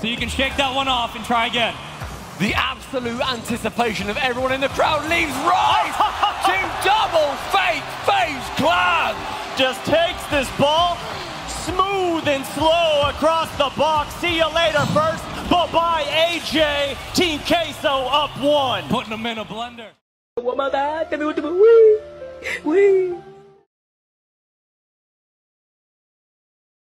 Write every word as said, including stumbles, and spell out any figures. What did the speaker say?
So you can shake that one off and try again. The absolute anticipation of everyone in the crowd leaves rise to double fake FaZe clan. Just takes this ball smooth and slow across the box. See you later, First. Bye-bye, Ayyjayy. Team Queso up one. Putting them in a blender. Oh my God, tell me what to do. Wee, wee.